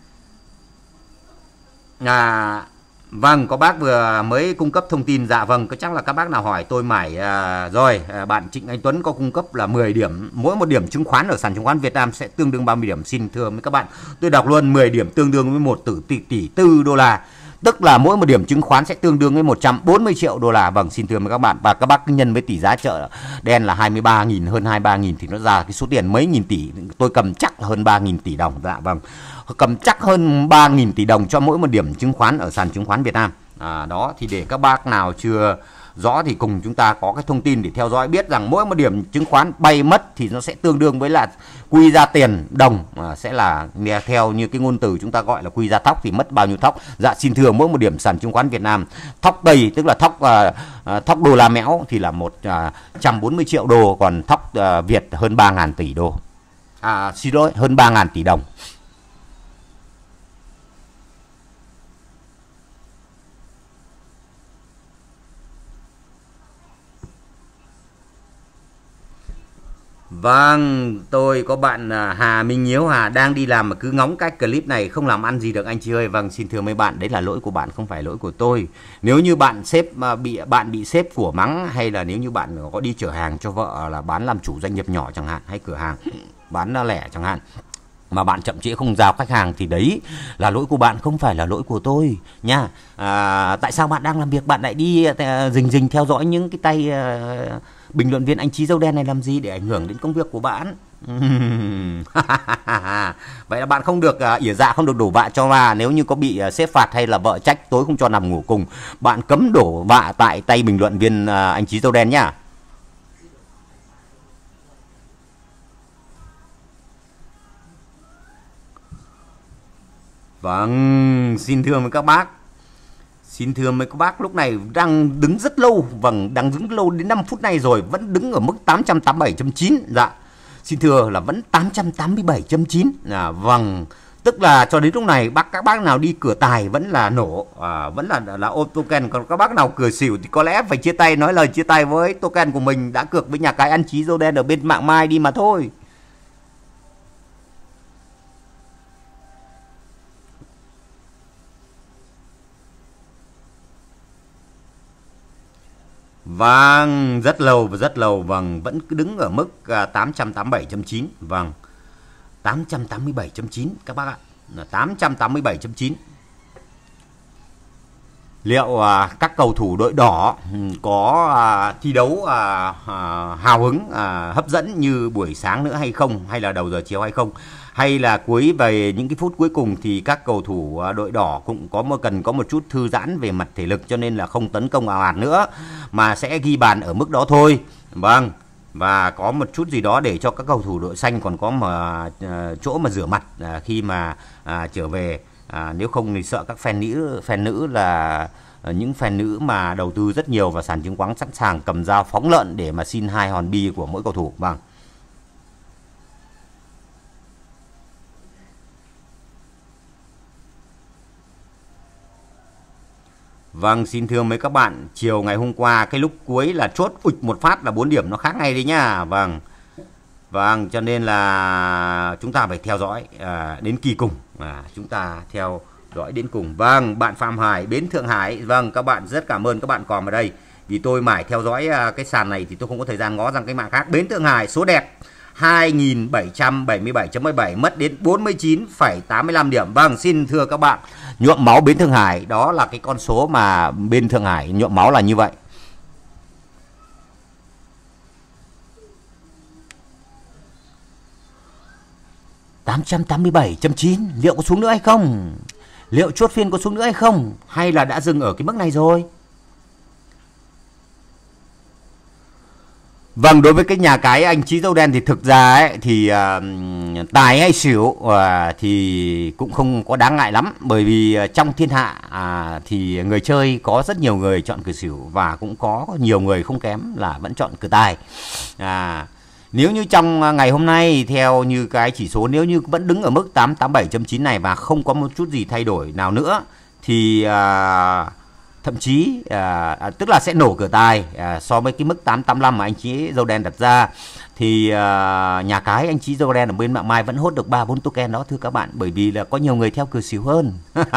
À, vâng, có bác vừa mới cung cấp thông tin. Dạ vâng, có chắc là các bác nào hỏi tôi mãi à, rồi. À, bạn Trịnh Anh Tuấn có cung cấp là mười điểm. Mỗi một điểm chứng khoán ở sàn chứng khoán Việt Nam sẽ tương đương ba mươi điểm. Xin thưa với các bạn, tôi đọc luôn, mười điểm tương đương với một tỷ tỷ tư đô la. Tức là mỗi một điểm chứng khoán sẽ tương đương với một trăm bốn mươi triệu đô la. Vâng, xin thưa với các bạn. Và các bác nhân với tỷ giá chợ đen là hai mươi ba nghìn, hơn hai mươi ba nghìn thì nó ra cái số tiền mấy nghìn tỷ. Tôi cầm chắc hơn ba nghìn tỷ đồng. Dạ vâng, cầm chắc hơn ba nghìn tỷ đồng cho mỗi một điểm chứng khoán ở sàn chứng khoán Việt Nam. À, đó thì để các bác nào chưa rõ thì cùng chúng ta có cái thông tin để theo dõi, biết rằng mỗi một điểm chứng khoán bay mất thì nó sẽ tương đương với là quy ra tiền đồng, à, sẽ là theo như cái ngôn từ chúng ta gọi là quy ra thóc thì mất bao nhiêu thóc. Dạ xin thưa, mỗi một điểm sàn chứng khoán Việt Nam thóc Tây, tức là thóc à, à, thóc đô la mẽo thì là một trăm bốn mươi triệu đô, còn thóc à, Việt hơn ba nghìn tỷ đô. À xin lỗi, hơn ba nghìn tỷ đồng. Vâng, tôi có bạn Hà Minh Hiếu Hà đang đi làm mà cứ ngóng cách clip này không làm ăn gì được anh chị ơi. Vâng, xin thưa mấy bạn, đấy là lỗi của bạn, không phải lỗi của tôi. Nếu như bạn sếp bị bạn bị sếp của mắng, hay là nếu như bạn có đi chở hàng cho vợ là bán làm chủ doanh nghiệp nhỏ chẳng hạn, hay cửa hàng bán lẻ chẳng hạn, mà bạn chậm trễ không giao khách hàng thì đấy là lỗi của bạn, không phải là lỗi của tôi nha. À, tại sao bạn đang làm việc bạn lại đi rình rình theo dõi những cái tay uh, bình luận viên anh Chí Dâu Đen này làm gì, để ảnh hưởng đến công việc của bạn? Vậy là bạn không được uh, ỉa dạ, không được đổ vạ cho mà. Nếu như có bị uh, sếp phạt hay là vợ trách tối không cho nằm ngủ cùng, bạn cấm đổ vạ tại tay bình luận viên uh, anh Chí Dâu Đen nhá. Vâng, xin thưa với các bác. Xin thưa với các bác, lúc này đang đứng rất lâu. Vâng, đang đứng lâu đến năm phút nay rồi, vẫn đứng ở mức tám trăm tám mươi bảy chấm chín. Dạ, xin thưa là vẫn tám trăm tám mươi bảy chấm chín. À, vâng, tức là cho đến lúc này bác các bác nào đi cửa tài vẫn là nổ, à, vẫn là là ôm token. Còn các bác nào cửa xỉu thì có lẽ phải chia tay, nói lời chia tay với token của mình, đã cược với nhà cái ăn Chí Dâu Đen ở bên mạng Mai đi mà thôi. Vâng, rất lâu và rất lâu. Vâng, vẫn cứ đứng ở mức tám trăm tám mươi bảy chấm chín. Vâng, tám trăm tám mươi bảy chấm chín các bác ạ, tám trăm tám mươi bảy chấm chín. Liệu à, các cầu thủ đội đỏ có à, thi đấu à, à, hào hứng, à, hấp dẫn như buổi sáng nữa hay không, hay là đầu giờ chiều hay không, hay là cuối về những cái phút cuối cùng thì các cầu thủ à, đội đỏ cũng có một cần có một chút thư giãn về mặt thể lực, cho nên là không tấn công ào ạt nữa mà sẽ ghi bàn ở mức đó thôi. Vâng, và có một chút gì đó để cho các cầu thủ đội xanh còn có mà à, chỗ mà rửa mặt à, khi mà à, trở về. À, nếu không thì sợ các fan nữ fan nữ là những fan nữ mà đầu tư rất nhiều vào sàn chứng khoán sẵn sàng cầm dao phóng lợn để mà xin hai hòn bi của mỗi cầu thủ. Vâng. Vâng, xin thưa mấy các bạn, chiều ngày hôm qua cái lúc cuối là chốt ụt một phát là bốn điểm nó khác ngay đấy nhá. Vâng. Vâng, cho nên là chúng ta phải theo dõi à, đến kỳ cùng. À, chúng ta theo dõi đến cùng. Vâng, bạn Phạm Hải, Bến Thượng Hải. Vâng, các bạn rất cảm ơn các bạn còn ở đây. Vì tôi mãi theo dõi à, cái sàn này thì tôi không có thời gian ngó rằng cái mạng khác. Bến Thượng Hải, số đẹp hai nghìn bảy trăm bảy mươi bảy chấm mười bảy, mất đến bốn mươi chín phẩy tám mươi lăm điểm. Vâng, xin thưa các bạn, nhuộm máu Bến Thượng Hải, đó là cái con số mà bên Thượng Hải nhuộm máu là như vậy. tám trăm tám mươi bảy chấm chín, liệu có xuống nữa hay không? Liệu chốt phiên có xuống nữa hay không? Hay là đã dừng ở cái mức này rồi? Vâng, đối với cái nhà cái anh Chí Dâu Đen thì thực ra ấy, thì uh, tài hay xỉu uh, thì cũng không có đáng ngại lắm. Bởi vì uh, trong thiên hạ uh, thì người chơi có rất nhiều người chọn cờ xỉu và cũng có nhiều người không kém là vẫn chọn cờ tài. À, nếu như trong ngày hôm nay theo như cái chỉ số, nếu như vẫn đứng ở mức tám trăm tám mươi bảy chấm chín này và không có một chút gì thay đổi nào nữa thì uh, thậm chí à, à, tức là sẽ nổ cửa tài à, so với cái mức tám trăm tám mươi lăm mà anh Chí Dâu Đen đặt ra. Thì à, nhà cái anh Chí Dâu Đen ở bên Mạng Mai vẫn hốt được ba bốn token đó thưa các bạn, bởi vì là có nhiều người theo cờ xỉu hơn.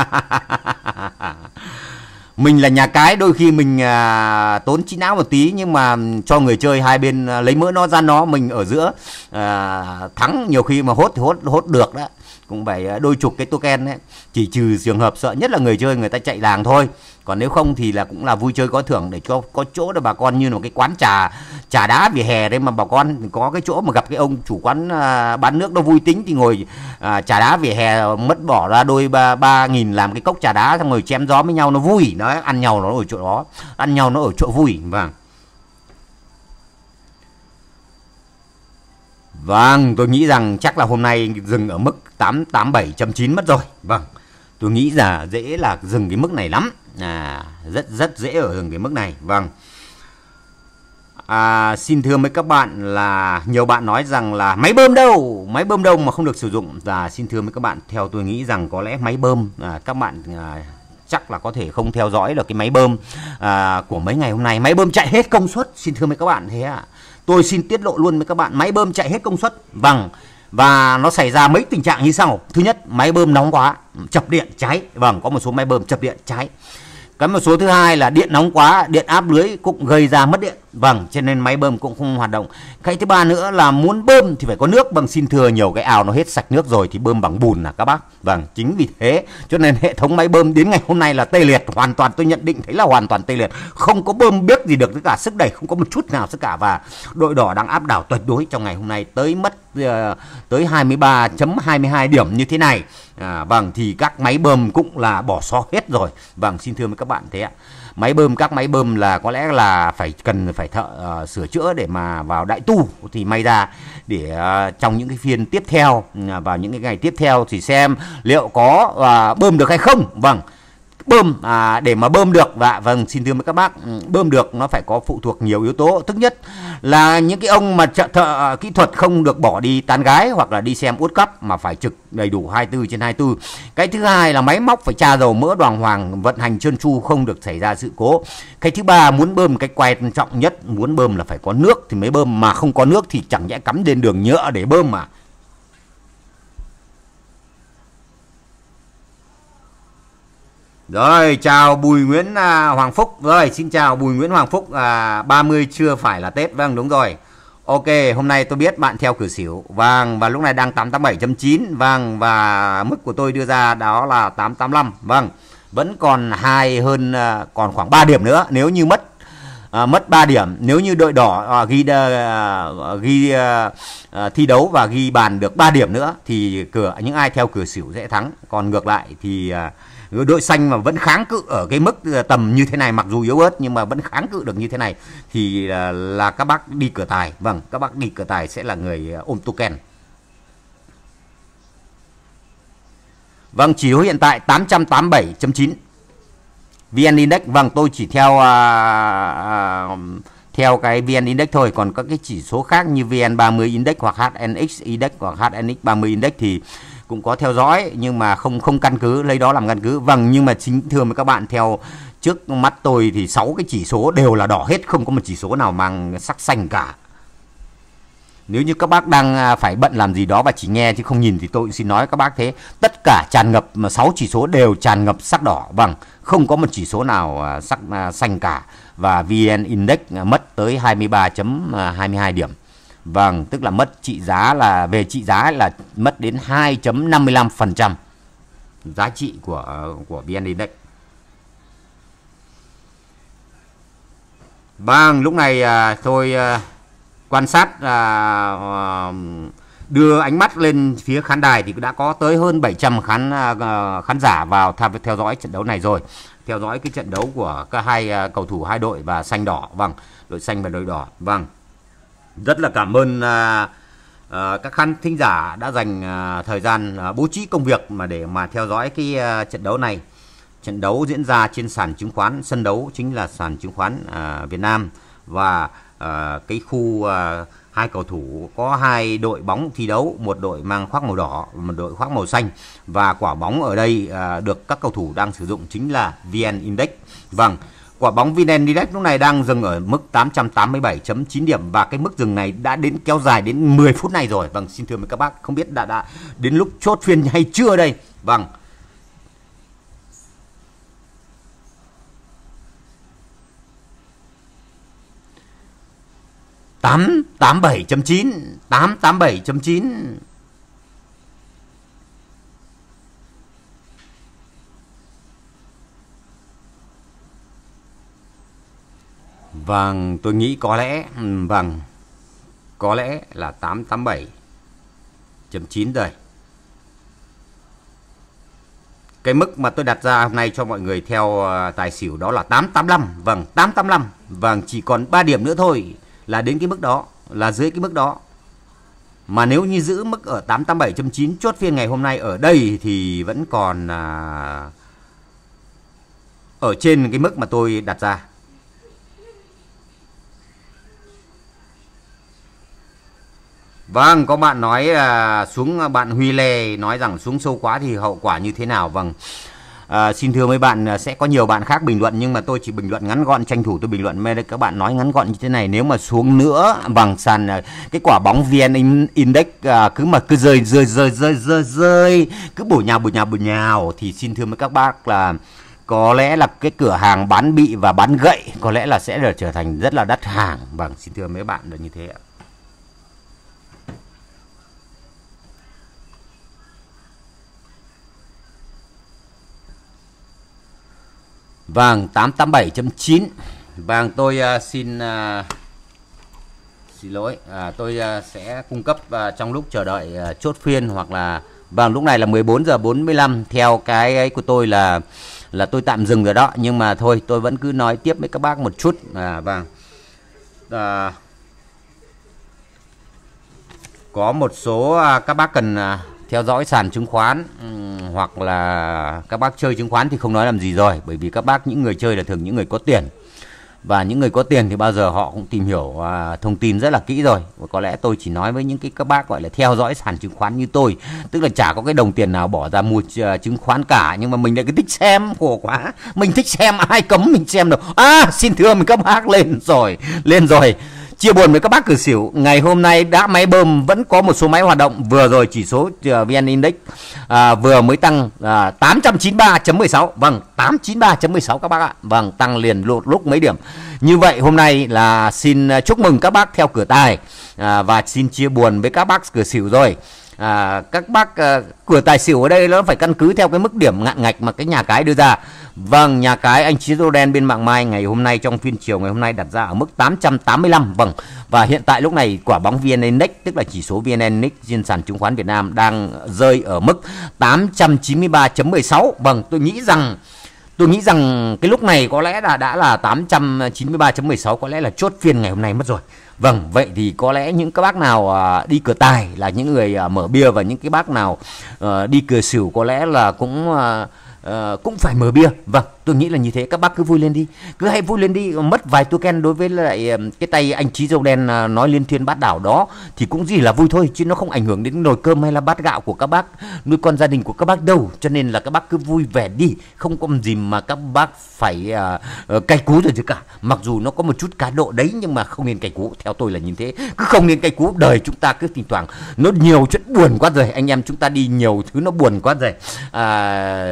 Mình là nhà cái đôi khi mình à, tốn trí não một tí, nhưng mà cho người chơi hai bên à, lấy mỡ nó ra nó, mình ở giữa à, thắng nhiều khi mà hốt thì hốt hốt được đó, cũng phải đôi chục cái token đấy. Chỉ trừ trường hợp sợ nhất là người chơi người ta chạy làng thôi, còn nếu không thì là cũng là vui chơi có thưởng để cho có chỗ để bà con, như là một cái quán trà trà đá vỉa hè đấy mà bà con có cái chỗ mà gặp cái ông chủ quán à, bán nước nó vui tính thì ngồi à, trà đá vỉa hè mất bỏ ra đôi ba, ba nghìn làm cái cốc trà đá xong ngồi chém gió với nhau nó vui, nó ăn nhau nó ở chỗ đó, ăn nhau nó ở chỗ vui. Vâng. Vâng, tôi nghĩ rằng chắc là hôm nay dừng ở mức tám trăm tám mươi bảy chấm chín mất rồi. Vâng, tôi nghĩ là dễ là dừng cái mức này lắm. À, rất rất dễ ở dừng cái mức này. Vâng. À, xin thưa với các bạn là nhiều bạn nói rằng là máy bơm đâu, máy bơm đâu mà không được sử dụng. Và xin thưa với các bạn, theo tôi nghĩ rằng có lẽ máy bơm à, các bạn à, chắc là có thể không theo dõi được cái máy bơm à, của mấy ngày hôm nay. Máy bơm chạy hết công suất, xin thưa với các bạn thế ạ. À. Tôi xin tiết lộ luôn với các bạn, máy bơm chạy hết công suất. Vâng. Và nó xảy ra mấy tình trạng như sau. Thứ nhất, máy bơm nóng quá, chập điện cháy. Vâng, có một số máy bơm chập điện cháy. Cái một số thứ hai là điện nóng quá, điện áp lưới cũng gây ra mất điện. Vâng, cho nên máy bơm cũng không hoạt động. Cái thứ ba nữa là muốn bơm thì phải có nước. Vâng, xin thưa nhiều cái ao nó hết sạch nước rồi thì bơm bằng bùn à các bác. Vâng, chính vì thế cho nên hệ thống máy bơm đến ngày hôm nay là tê liệt. Hoàn toàn, tôi nhận định thấy là hoàn toàn tê liệt. Không có bơm biết gì được, tất cả sức đẩy không có một chút nào sức cả. Và đội đỏ đang áp đảo tuyệt đối trong ngày hôm nay, tới mất uh, tới hai mươi ba chấm hai mươi hai điểm như thế này. À, vâng, thì các máy bơm cũng là bỏ xó hết rồi. Vâng, xin thưa với các bạn thế ạ. Máy bơm, các máy bơm là có lẽ là phải cần phải thợ uh, sửa chữa để mà vào đại tu thì may ra, để uh, trong những cái phiên tiếp theo, uh, vào những cái ngày tiếp theo thì xem liệu có uh, bơm được hay không. Vâng, bơm à, để mà bơm được, và vâng xin thưa với các bác, bơm được nó phải có phụ thuộc nhiều yếu tố. Thứ nhất là những cái ông mà trợ thợ kỹ thuật không được bỏ đi tán gái hoặc là đi xem World Cup, mà phải trực đầy đủ hai mươi tư trên hai mươi tư. Cái thứ hai là máy móc phải tra dầu mỡ đàng hoàng, vận hành trơn tru, không được xảy ra sự cố. Cái thứ ba, muốn bơm cái quan trọng nhất, muốn bơm là phải có nước thì mới bơm, mà không có nước thì chẳng nhẽ cắm lên đường nhựa để bơm mà. Rồi, chào Bùi Nguyễn à, Hoàng Phúc. Rồi, xin chào Bùi Nguyễn Hoàng Phúc. à, ba mươi chưa phải là Tết. Vâng, đúng rồi. Ok, hôm nay tôi biết bạn theo cờ xỉu. Vâng, và lúc này đang tám trăm tám mươi bảy chấm chín. Vâng, và mức của tôi đưa ra đó là tám trăm tám mươi lăm. Vâng, vẫn còn hai hơn, còn khoảng ba điểm nữa. Nếu như mất à, mất ba điểm, nếu như đội đỏ à, ghi à, ghi à, à, thi đấu và ghi bàn được ba điểm nữa thì cửa những ai theo cờ xỉu sẽ thắng. Còn ngược lại thì à, đội xanh mà vẫn kháng cự ở cái mức tầm như thế này, mặc dù yếu ớt nhưng mà vẫn kháng cự được như thế này thì là, là các bác đi cửa tài. Vâng, các bác đi cửa tài sẽ là người ôm token. Vâng, chỉ số hiện tại tám trăm tám mươi bảy chấm chín. vê en Index, vâng, tôi chỉ theo à, à, theo cái vê en Index thôi. Còn các cái chỉ số khác như vê en ba mươi Index hoặc hát en ích Index hoặc hát en ích ba mươi Index thì cũng có theo dõi, nhưng mà không không căn cứ lấy đó làm căn cứ. Vâng, nhưng mà chính thưa với các bạn, theo trước mắt tôi thì sáu cái chỉ số đều là đỏ hết, không có một chỉ số nào mang sắc xanh cả. Nếu như các bác đang phải bận làm gì đó và chỉ nghe chứ không nhìn thì tôi xin nói các bác thế. Tất cả tràn ngập, mà sáu chỉ số đều tràn ngập sắc đỏ. Vâng, không có một chỉ số nào sắc xanh cả. Và vê en Index mất tới hai mươi ba chấm hai mươi hai điểm. Vâng, tức là mất trị giá, là về trị giá là mất đến hai chấm năm mươi lăm phần trăm giá trị của của vê en Index. Vâng, lúc này à, tôi à, quan sát à, à, đưa ánh mắt lên phía khán đài thì đã có tới hơn bảy trăm khán khán giả vào tham theo dõi trận đấu này rồi, theo dõi cái trận đấu của các hai cầu thủ hai đội và xanh đỏ, vâng, đội xanh và đội đỏ, vâng. Rất là cảm ơn uh, uh, các khán thính giả đã dành uh, thời gian uh, bố trí công việc mà để mà theo dõi cái uh, trận đấu này. Trận đấu diễn ra trên sàn chứng khoán, sân đấu chính là sàn chứng khoán uh, Việt Nam, và uh, cái khu uh, hai cầu thủ có hai đội bóng thi đấu, một đội mang khoác màu đỏ, một đội khoác màu xanh, và quả bóng ở đây uh, được các cầu thủ đang sử dụng chính là vê en Index. Vâng, quả bóng vê en Index lúc này đang dừng ở mức tám trăm tám mươi bảy chấm chín điểm, và cái mức dừng này đã đến kéo dài đến mười phút này rồi. Vâng, xin thưa với các bác, không biết đã đã đến lúc chốt phiên hay chưa đây. Vâng. tám tám bảy chấm chín, tám tám bảy chấm chín. Vâng, tôi nghĩ có lẽ vâng, có lẽ là tám tám bảy chấm chín rồi. Cái mức mà tôi đặt ra hôm nay cho mọi người theo tài xỉu đó là tám tám lăm, vâng, tám tám lăm. Vâng, chỉ còn ba điểm nữa thôi là đến cái mức đó, là dưới cái mức đó. Mà nếu như giữ mức ở tám tám bảy chấm chín chốt phiên ngày hôm nay ở đây thì vẫn còn à, ở trên cái mức mà tôi đặt ra. Vâng, có bạn nói à, xuống, bạn Huy Lê nói rằng xuống sâu quá thì hậu quả như thế nào. Vâng, à, xin thưa mấy bạn, sẽ có nhiều bạn khác bình luận, nhưng mà tôi chỉ bình luận ngắn gọn, tranh thủ tôi bình luận. Mấy các bạn nói ngắn gọn như thế này, nếu mà xuống nữa bằng sàn cái quả bóng vê en Index à, cứ mà cứ rơi rơi rơi rơi rơi rơi cứ bổ nhào bổ nhào bổ nhào thì xin thưa với các bác là có lẽ là cái cửa hàng bán bị và bán gậy có lẽ là sẽ trở thành rất là đắt hàng. Vâng, xin thưa mấy bạn là như thế ạ. Vâng, tám tám bảy chấm chín. Vâng, tôi uh, xin uh, xin lỗi, à, tôi uh, sẽ cung cấp uh, trong lúc chờ đợi uh, chốt phiên, hoặc là vâng, lúc này là mười bốn giờ bốn mươi lăm, theo cái ấy của tôi là là tôi tạm dừng rồi đó, nhưng mà thôi tôi vẫn cứ nói tiếp với các bác một chút. À, vâng, à, có một số uh, các bác cần uh, theo dõi sàn chứng khoán, um, hoặc là các bác chơi chứng khoán thì không nói làm gì rồi, bởi vì các bác những người chơi là thường những người có tiền, và những người có tiền thì bao giờ họ cũng tìm hiểu uh, thông tin rất là kỹ rồi. Và có lẽ tôi chỉ nói với những cái các bác gọi là theo dõi sàn chứng khoán như tôi, tức là chả có cái đồng tiền nào bỏ ra mua uh, chứng khoán cả, nhưng mà mình lại cứ thích xem, khổ quá, mình thích xem, ai cấm mình xem đâu. À, xin thưa với các bác, lên rồi, lên rồi. Chia buồn với các bác cử xỉu, ngày hôm nay đã máy bơm vẫn có một số máy hoạt động. Vừa rồi chỉ số vê en Index à, vừa mới tăng à, tám trăm chín mươi ba chấm mười sáu. Vâng, tám trăm chín mươi ba chấm mười sáu các bác ạ. Vâng, tăng liền lột lúc mấy điểm. Như vậy hôm nay là xin chúc mừng các bác theo cửa tài, à, và xin chia buồn với các bác cửa xỉu rồi. À, các bác à, cửa tài xỉu ở đây nó phải căn cứ theo cái mức điểm ngạn ngạch mà cái nhà cái đưa ra. Vâng, nhà cái anh Chí Rô Đen bên Mạng Mai ngày hôm nay trong phiên chiều ngày hôm nay đặt ra ở mức tám trăm tám mươi lăm. Vâng, và hiện tại lúc này quả bóng vê en Index, tức là chỉ số vê en Index trên sàn chứng khoán Việt Nam đang rơi ở mức tám trăm chín mươi ba chấm mười sáu. Vâng, tôi nghĩ rằng tôi nghĩ rằng cái lúc này có lẽ là đã là tám trăm chín mươi ba chấm mười sáu, có lẽ là chốt phiên ngày hôm nay mất rồi. Vâng, vậy thì có lẽ những các bác nào uh, đi cờ tài là những người uh, mở bia, và những cái bác nào uh, đi cờ xỉu có lẽ là cũng uh, uh, cũng phải mở bia. Vâng, tôi nghĩ là như thế. Các bác cứ vui lên đi, cứ hay vui lên đi. Mất vài token đối với lại uh, cái tay anh Chí Dâu Đen uh, nói liên thiên bát đảo đó thì cũng chỉ là vui thôi, chứ nó không ảnh hưởng đến nồi cơm hay là bát gạo của các bác, nuôi con gia đình của các bác đâu. Cho nên là các bác cứ vui vẻ đi, không có gì mà các bác phải uh, uh, cay cú rồi chứ cả. Mặc dù nó có một chút cá độ đấy, nhưng mà không nên cay cú, theo tôi là như thế. Cứ không nên cay cú, đời chúng ta cứ thỉnh thoảng nó nhiều chuyện buồn quá rồi, anh em chúng ta đi nhiều thứ nó buồn quá rồi. À,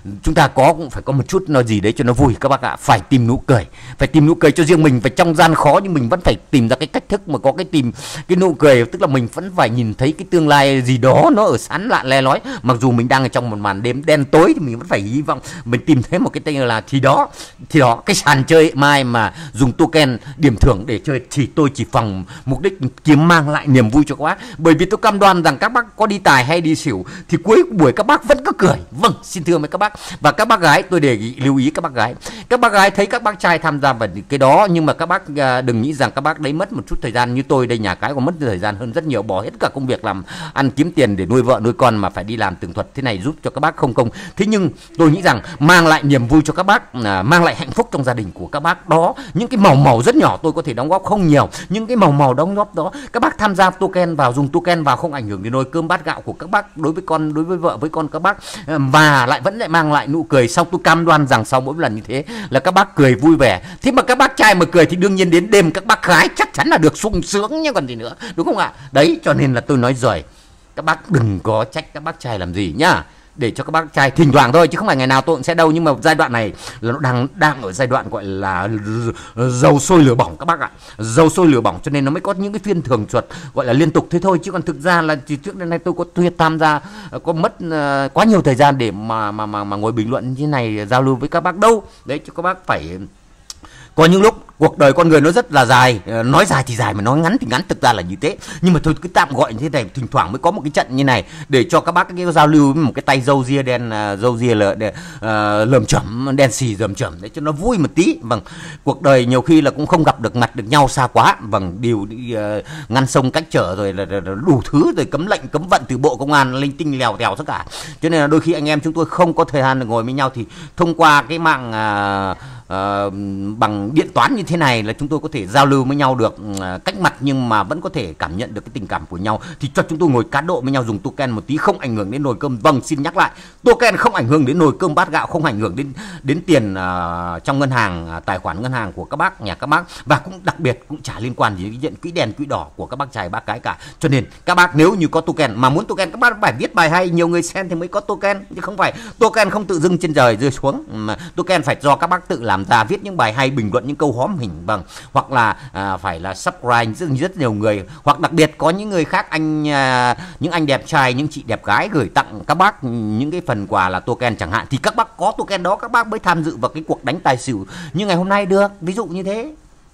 chúng ta có cũng phải có một chút nó gì đấy cho nó vui các bác ạ. Phải tìm nụ cười, phải tìm nụ cười cho riêng mình, phải trong gian khó nhưng mình vẫn phải tìm ra cái cách thức mà có cái tìm cái nụ cười, tức là mình vẫn phải nhìn thấy cái tương lai gì đó nó ở sán lạn le lói. Mặc dù mình đang ở trong một màn đêm đen tối thì mình vẫn phải hy vọng mình tìm thấy một cái tên là thì đó, thì đó cái sàn chơi mai mà dùng token điểm thưởng để chơi thì tôi chỉ phòng mục đích kiếm mang lại niềm vui cho các bác. Bởi vì tôi cam đoan rằng các bác có đi tài hay đi xỉu thì cuối buổi các bác vẫn có cười. Vâng, xin thưa mấy các bác. Và các bác gái, tôi đề nghị lưu ý các bác gái. Các bác gái thấy các bác trai tham gia vào cái đó, nhưng mà các bác đừng nghĩ rằng các bác đấy mất một chút thời gian. Như tôi đây, nhà cái còn mất thời gian hơn rất nhiều, bỏ hết cả công việc làm ăn kiếm tiền để nuôi vợ nuôi con mà phải đi làm tường thuật thế này giúp cho các bác không công. Thế nhưng tôi nghĩ rằng mang lại niềm vui cho các bác, mang lại hạnh phúc trong gia đình của các bác đó. Những cái màu màu rất nhỏ tôi có thể đóng góp không nhiều, những cái màu màu đóng góp đó các bác tham gia token vào, dùng token vào không ảnh hưởng đến nồi cơm bát gạo của các bác, đối với con, đối với vợ với con các bác, và lại vẫn lại mang lại nụ cười. Sau tôi cam đoan rằng sau mỗi lần như thế là các bác cười vui vẻ. Thế mà các bác trai mà cười thì đương nhiên đến đêm các bác gái chắc chắn là được sung sướng nhé còn gì nữa, đúng không ạ? Đấy, cho nên là tôi nói rồi, các bác đừng có trách các bác trai làm gì nhá, để cho các bác trai thỉnh thoảng thôi chứ không phải ngày nào tôi cũng sẽ đâu. Nhưng mà giai đoạn này là nó đang đang ở giai đoạn gọi là dầu sôi lửa bỏng các bác ạ, dầu sôi lửa bỏng, cho nên nó mới có những cái phiên thường thuật gọi là liên tục thế thôi. Chứ còn thực ra là chỉ trước đến nay tôi có tuyệt tham gia, có mất uh, quá nhiều thời gian để mà mà mà mà ngồi bình luận như thế này, giao lưu với các bác đâu. Đấy, cho các bác phải có những lúc cuộc đời con người nó rất là dài, nói dài thì dài mà nói ngắn thì ngắn, thực ra là như thế. Nhưng mà thôi cứ tạm gọi như thế này, thỉnh thoảng mới có một cái trận như này để cho các bác cái giao lưu với một cái tay râu ria đen, râu ria là uh, lởm chởm, đen xì rởm chởm để cho nó vui một tí. Vâng, cuộc đời nhiều khi là cũng không gặp được mặt được nhau xa quá. Vâng, điều đi uh, ngăn sông cách trở rồi là, là, là đủ thứ, rồi cấm lệnh cấm vận từ bộ công an linh tinh lèo tèo tất cả. Cho nên là đôi khi anh em chúng tôi không có thời gian để ngồi với nhau thì thông qua cái mạng uh, Uh, bằng điện toán như thế này là chúng tôi có thể giao lưu với nhau được uh, cách mặt, nhưng mà vẫn có thể cảm nhận được cái tình cảm của nhau. Thì cho chúng tôi ngồi cá độ với nhau dùng token một tí, không ảnh hưởng đến nồi cơm. Vâng, xin nhắc lại, token không ảnh hưởng đến nồi cơm bát gạo, không ảnh hưởng đến đến tiền uh, trong ngân hàng, uh, tài khoản ngân hàng của các bác, nhà các bác, và cũng đặc biệt cũng chả liên quan gì đến diện quỹ đen quỹ đỏ của các bác trai bác cái cả. Cho nên các bác nếu như có token mà muốn token, các bác phải viết bài hay, nhiều người xem thì mới có token, chứ không phải token không tự dưng trên trời rơi xuống, mà token phải do các bác tự làm ra, viết những bài hay, bình luận những câu hóm hình, bằng hoặc là à, phải là subscribe rất, rất nhiều người, hoặc đặc biệt có những người khác, anh à, những anh đẹp trai, những chị đẹp gái gửi tặng các bác những cái phần quà là token chẳng hạn, thì các bác có token đó các bác mới tham dự vào cái cuộc đánh tài xỉu như ngày hôm nay được, ví dụ như thế.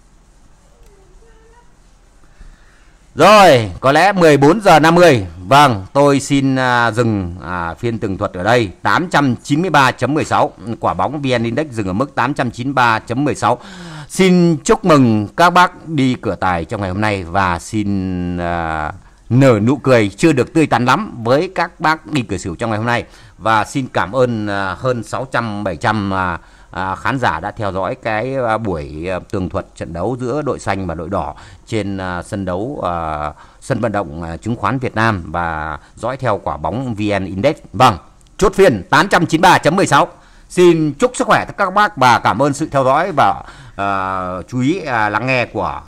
Rồi, có lẽ mười bốn giờ năm mươi. Vâng, tôi xin uh, dừng uh, phiên tường thuật ở đây. Tám trăm chín mươi ba chấm mười sáu, quả bóng vê en Index dừng ở mức tám trăm chín mươi ba chấm mười sáu. Xin chúc mừng các bác đi cửa tài trong ngày hôm nay, và xin uh, nở nụ cười chưa được tươi tắn lắm với các bác đi cửa xỉu trong ngày hôm nay. Và xin cảm ơn uh, hơn sáu trăm bảy trăm uh, À, khán giả đã theo dõi cái à, buổi à, tường thuật trận đấu giữa đội xanh và đội đỏ trên à, sân đấu à, sân vận động à, chứng khoán Việt Nam, và dõi theo quả bóng vê en Index. Vâng, chốt phiên tám trăm chín mươi ba chấm mười sáu. Xin chúc sức khỏe tất cả các bác và cảm ơn sự theo dõi và à, chú ý à, lắng nghe của